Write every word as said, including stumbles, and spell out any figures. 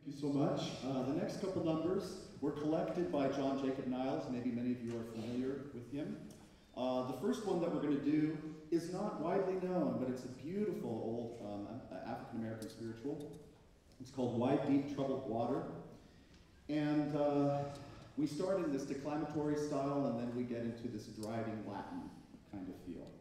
Thank you so much. Uh, the next couple numbers were collected by John Jacob Niles. Maybe many of you are familiar with him. Uh, the first one that we're going to do is not widely known, but it's a beautiful old um, African-American spiritual. It's called Wide, Deep, Troubled Water. And uh, we start in this declamatory style, and then we get into this driving Latin kind of feel.